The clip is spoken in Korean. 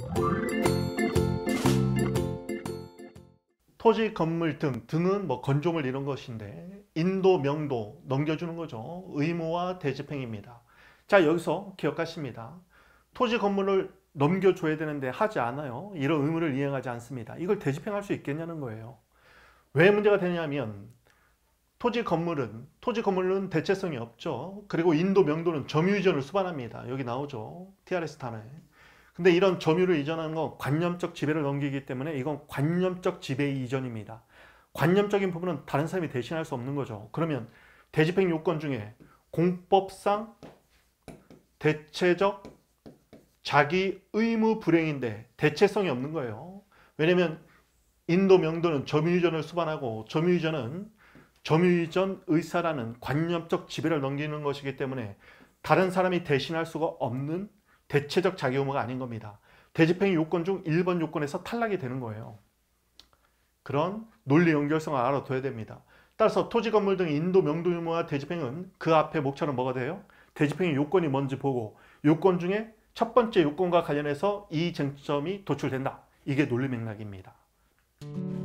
토지, 건물 등은 뭐 건조물 이런 것인데 인도, 명도 넘겨주는 거죠. 의무와 대집행입니다. 자, 여기서 기억하십니다. 토지, 건물을 넘겨줘야 되는데 하지 않아요. 이런 의무를 이행하지 않습니다. 이걸 대집행할 수 있겠냐는 거예요. 왜 문제가 되냐면 토지, 건물은 대체성이 없죠. 그리고 인도, 명도는 점유 이전을 수반합니다. 여기 나오죠. TRS 단어에. 근데 이런 점유를 이전하는 건 관념적 지배를 넘기기 때문에 이건 관념적 지배 이전입니다. 관념적인 부분은 다른 사람이 대신할 수 없는 거죠. 그러면 대집행 요건 중에 공법상 대체적 자기 의무 불행인데 대체성이 없는 거예요. 왜냐면 인도, 명도는 점유이전을 수반하고 점유이전은 점유이전 의사라는 관념적 지배를 넘기는 것이기 때문에 다른 사람이 대신할 수가 없는 대체적 자기 의무가 아닌 겁니다. 대집행의 요건 중 1번 요건에서 탈락이 되는 거예요. 그런 논리 연결성을 알아둬야 됩니다. 따라서 토지, 건물 등 인도, 명도 의무와 대집행은 그 앞에 목차는 뭐가 돼요? 대집행의 요건이 뭔지 보고 요건 중에 첫 번째 요건과 관련해서 이 쟁점이 도출된다. 이게 논리 맥락입니다.